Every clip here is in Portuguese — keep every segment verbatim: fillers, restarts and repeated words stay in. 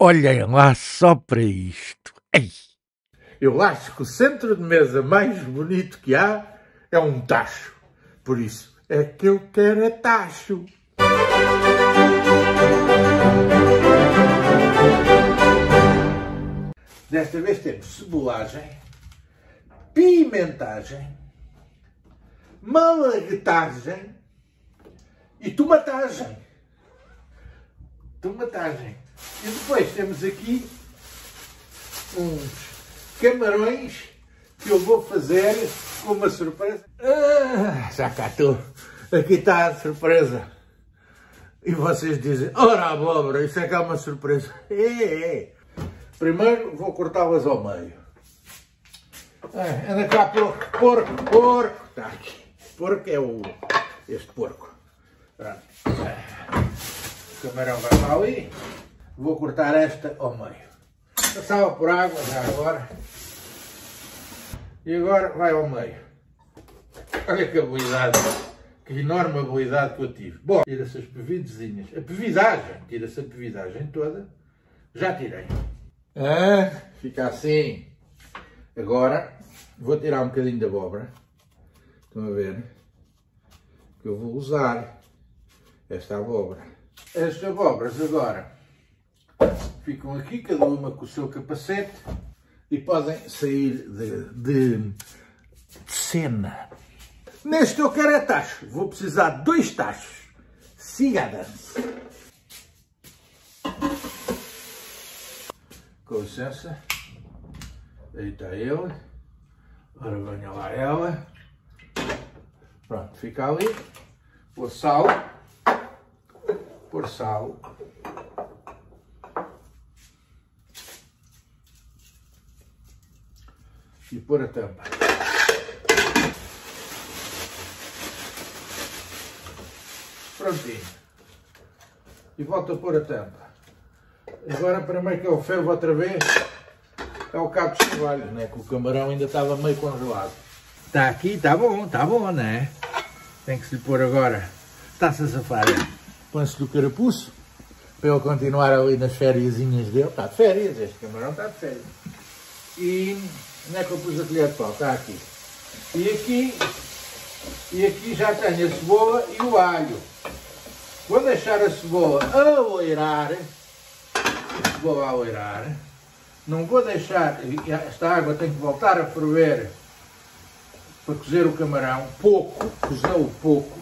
Olhem lá só para isto. Ei. Eu acho que o centro de mesa mais bonito que há é um tacho. Por isso é que eu quero é tacho. Desta vez temos cebolagem, pimentagem, malaguetagem e tomatagem. Tomatagem. E depois temos aqui uns camarões que eu vou fazer com uma surpresa. Ah, já cá estou. Aqui está a surpresa. E vocês dizem, ora abóbora, isso é que é uma surpresa. É, é. Primeiro vou cortá-las ao meio. Ah, anda cá, porco, porco, porco. Está aqui. Porco é o... este porco. Pronto. O camarão vai para ali. Vou cortar esta ao meio. Passava por água já agora. E agora vai ao meio. Olha que habilidade. Que enorme habilidade que eu tive. Bom, tira-se as pevidezinhas. A pevidagem. Tira-se a pevidagem toda. Já tirei. Ah, fica assim. Agora vou tirar um bocadinho de abóbora. Estão a ver? Que eu vou usar esta abóbora. Estas abóboras agora ficam aqui, cada uma com o seu capacete, e podem sair de, de, de cena. Neste eu quero é tacho. Vou precisar de dois tachos. Siga a dança. Com licença. Aí está ele. Agora venha lá ela. Pronto, fica ali. Pôr sal. Pôr sal. E pôr a tampa. Prontinho. E volto a pôr a tampa. Agora, para meio que eu fervo outra vez, é o cabo de chavalho, né? Que o camarão ainda estava meio congelado. Está aqui, está bom, está bom, não é? Tem que se lhe pôr agora. Está-se a safar. Põe-se do carapuço, para ele continuar ali nas fériasinhas dele. Está de férias, este camarão está de férias. E onde é que eu pus a colher de pau? Está aqui. E aqui, e aqui já tenho a cebola e o alho. Vou deixar a cebola a oirar. A cebola a oirar. Não vou deixar, esta água tem que voltar a ferver para cozer o camarão. Pouco, cozeu pouco.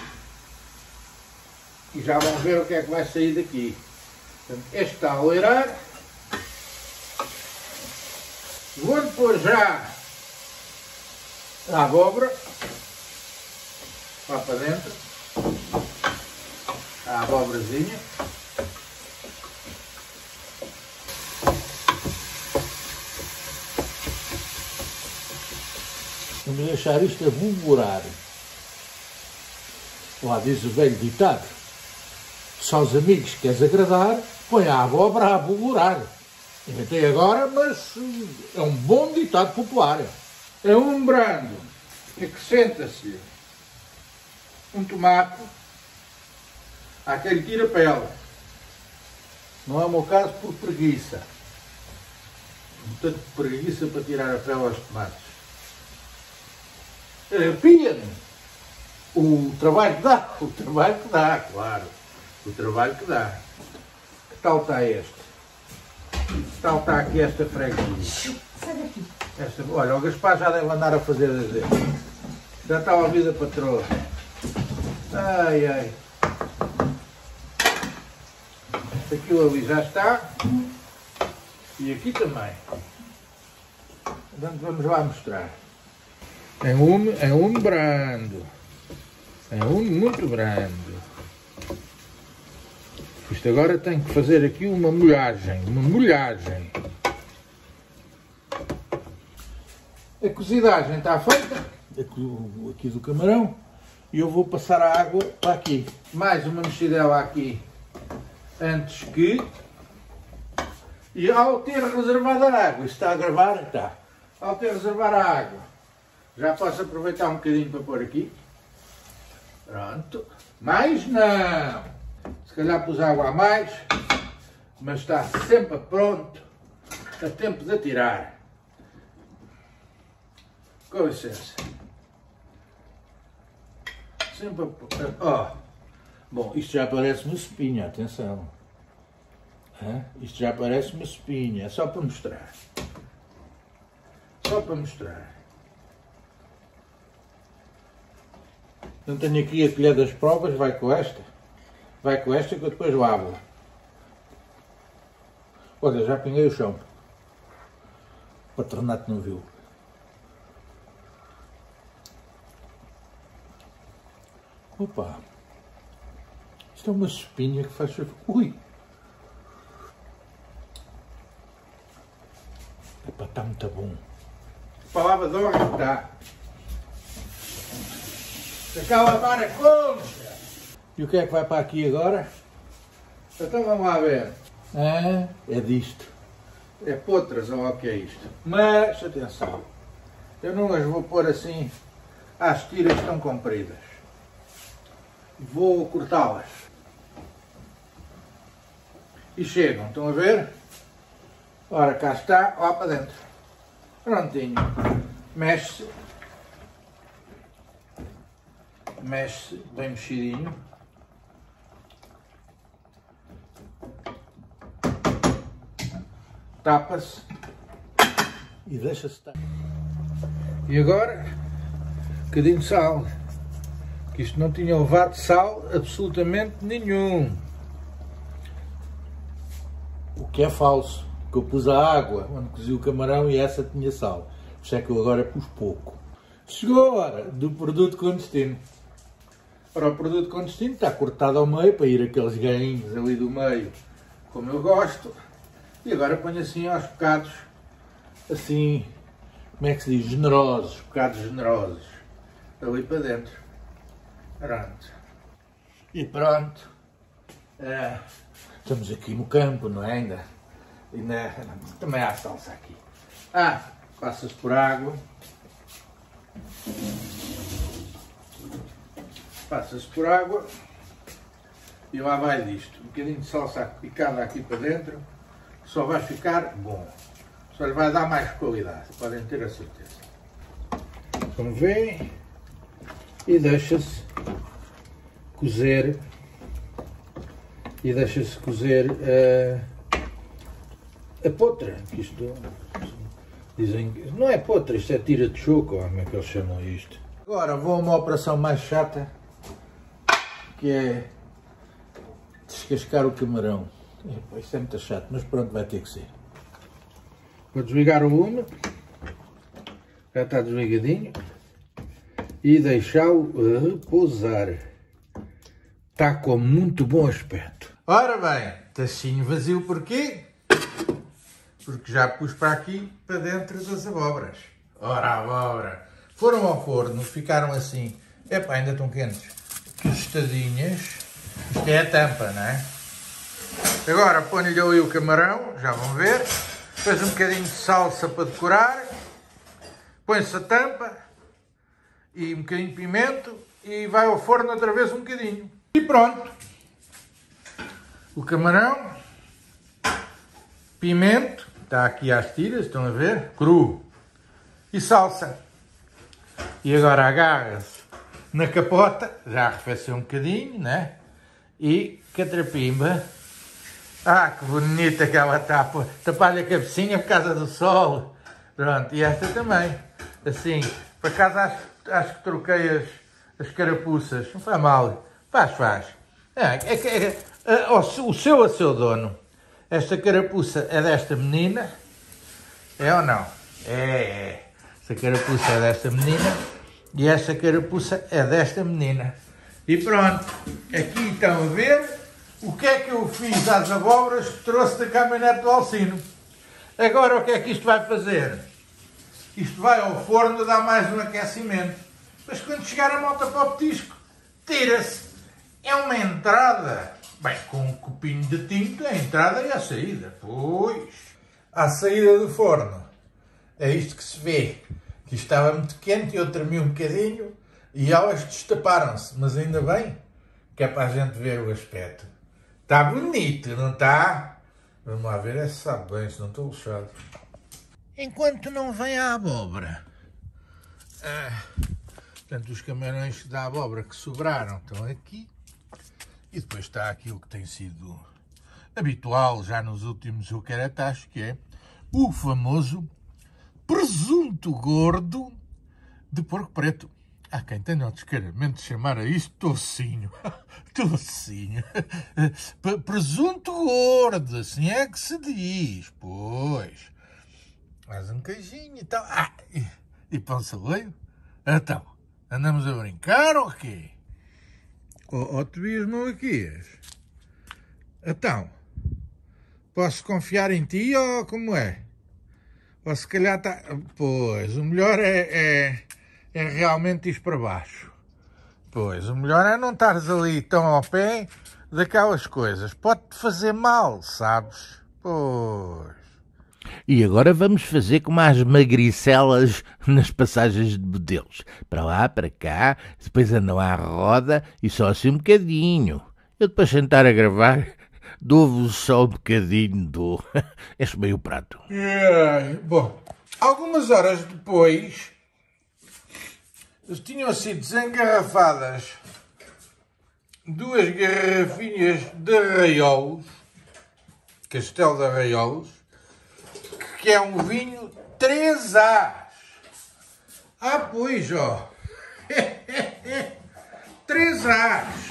E já vão ver o que é que vai sair daqui. Portanto, este está a oirar. Vou pôr já a abóbora lá para dentro, a abóborazinha. Vamos deixar isto a bulburar. Lá diz o velho ditado, se aos amigos queres agradar, põe a abóbora a bulburar. Inventei agora, mas é um bom ditado popular. É um brando, acrescenta-se um tomate, há quem tira a pele. Não é o meu caso por preguiça. Tanto preguiça para tirar a pele aos tomates. Arrepia-me o trabalho que dá, o trabalho que dá, claro. O trabalho que dá. Que tal está este? Que tal está aqui esta freguesia? Sai daqui. Esta, olha, o Gaspar já deve andar a fazer das dele. Já está a ouvir a patroa. Ai, ai. Aquilo ali já está. E aqui também. Portanto, vamos lá mostrar. É um, é um brando. É um muito brando. Isto agora tem que fazer aqui uma molhagem. Uma molhagem. A cozidagem está feita. Aqui do camarão. E eu vou passar a água para aqui. Mais uma mexidela aqui. Antes que... E ao ter reservado a água, isto está a gravar? Está. Ao ter reservado a água, já posso aproveitar um bocadinho para pôr aqui. Pronto. Mais não. Se calhar pus água a mais. mas está sempre pronto, a tempo de atirar. Com licença. Sempre a... Oh. Bom, isto já parece uma espinha, atenção. Hã? Isto já parece uma espinha, é só para mostrar. Só para mostrar. Não tenho aqui a colher das provas, vai com esta. Vai com esta que eu depois lavo. Olha, já pinguei o chão. O patronato não viu. Opa! Isto é uma espinha que faz... Ui! Epá, está muito bom. A palavra de honra está. Acaba para a concha! E o que é que vai para aqui agora? Então vamos lá ver. Ah, é disto. É potras, ou o que é isto? Mas, atenção, eu não as vou pôr assim às tiras tão compridas. Vou cortá-las. E chegam, estão a ver? Ora, cá está, lá para dentro. Prontinho. Mexe-se. Mexe-se bem mexidinho. Tapa-se. E deixa-se tapar. E agora, um bocadinho de sal. Que isto não tinha levado sal absolutamente nenhum. O que é falso. Que eu pus a água onde cozi o camarão e essa tinha sal. Por isso é que eu agora pus pouco. Chegou a hora do produto com destino. Ora, o produto com destino está cortado ao meio para ir aqueles gainhos ali do meio, como eu gosto. E agora ponho assim aos bocados, assim, como é que se diz? Generosos, bocados generosos. Ali para dentro. Pronto. E pronto. É, estamos aqui no campo, não é ainda? Ainda também há salsa aqui. Ah, passa-se por água. Passa-se por água. E lá vai disto. Um bocadinho de salsa picada aqui para dentro. Só vai ficar bom. Só lhe vai dar mais qualidade. Podem ter a certeza. Como veem. E deixa-se cozer. E deixa-se cozer a... A potra, que isto dizem, não é potra, isto é tira de choco, como é que eles chamam isto. Agora vou a uma operação mais chata, que é descascar o camarão. Epa, isto é muito chato, mas pronto, vai ter que ser. Vou desligar o lume, já está desligadinho, e deixá-lo repousar. Está com muito bom aspecto. Ora bem, tachinho vazio porquê? Porque já pus para aqui, para dentro das abóboras. Ora, a abóbora. Foram ao forno, ficaram assim. Epá, ainda estão quentes. Tostadinhas. Isto é a tampa, não é? Agora ponho-lhe ali o camarão, já vão ver. Depois um bocadinho de salsa para decorar. Põe-se a tampa. E um bocadinho de pimento. E vai ao forno outra vez um bocadinho. E pronto. O camarão. Pimento. Está aqui às tiras, estão a ver? Cru. E salsa. E agora agarra-se na capota, já arrefeceu um bocadinho, né? E catrapimba. Ah, que bonita que ela está. Tapar-lhe a cabecinha por causa do sol. Pronto, e esta também. Assim, por acaso acho, acho que troquei as, as carapuças. Não faz mal. Faz, faz. É, é, é, é, o seu a seu dono. Esta carapuça é desta menina. É ou não? É, é. Esta carapuça é desta menina. E esta carapuça é desta menina. E pronto. Aqui estão a ver o que é que eu fiz às abóboras que trouxe da caminhonete do Alcino. Agora o que é que isto vai fazer? Isto vai ao forno dar mais um aquecimento. Mas quando chegar a malta para o petisco, tira-se. É uma entrada. Bem, com um copinho de tinta, a entrada e a saída. Pois. À saída do forno. É isto que se vê. Que estava muito quente, eu tremi um bocadinho e elas destaparam-se. Mas ainda bem que é para a gente ver o aspecto. Está bonito, não está? Vamos lá ver, é se sabe bem, se não estou lixado. Enquanto não vem a abóbora. Ah, portanto, os camarões da abóbora que sobraram estão aqui. E depois está aquilo que tem sido habitual já nos últimos Ucaratás, que é o famoso presunto gordo de porco preto. Há quem tenha o descaramento de chamar a isto tocinho. Tocinho. Presunto gordo, assim é que se diz. Pois. Mais um queijinho e tal. Ah, e, e pão saleiro? Então, andamos a brincar ou quê? Ó, oh, Tobias Malaquias. Então, posso confiar em ti ou como é? Ou se calhar está... Pois, o melhor é, é, é realmente ir para baixo. Pois, o melhor é não estares ali tão ao pé daquelas coisas. Pode-te fazer mal, sabes? Pois. E agora vamos fazer como as magricelas nas passagens de modelos. Para lá, para cá, depois andam à roda e só assim um bocadinho. Eu depois sentar a gravar, dou-vos só um bocadinho do... Este meio prato. É, bom, algumas horas depois, tinham sido desengarrafadas duas garrafinhas de Arraiolos, Castelo de Arraiolos, que é um vinho três A's. Ah, pois, ó. três A's.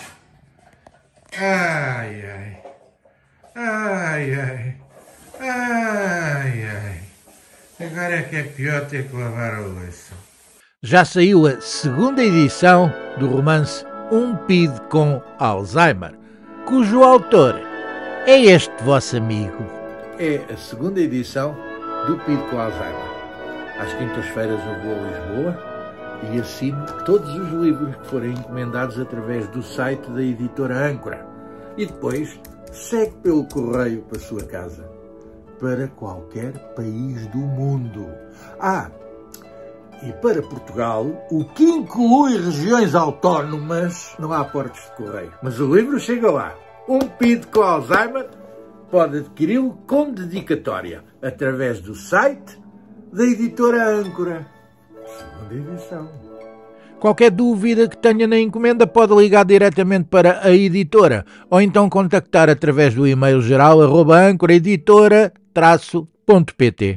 Ai, ai. Ai, ai. Ai, ai. Agora é que é pior ter que lavar a louça. Já saiu a segunda edição do romance Um P I D com Alzheimer, cujo autor é este vosso amigo. É a segunda edição do P I D com Alzheimer. Às quintas-feiras eu vou a Lisboa e assino todos os livros que forem encomendados através do site da editora Âncora. E depois segue pelo correio para a sua casa, para qualquer país do mundo. Ah, e para Portugal, o que inclui regiões autónomas, não há portos de correio. Mas o livro chega lá. Um P I D com Alzheimer pode adquiri-lo com dedicatória através do site da editora Âncora. Segunda edição. Qualquer dúvida que tenha na encomenda pode ligar diretamente para a editora ou então contactar através do e-mail geral arroba ancoraeditora traço ponto pt.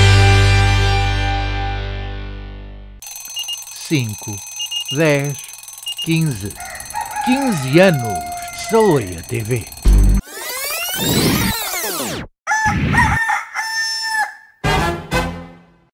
cinco, dez, quinze, quinze anos de Saloia T V.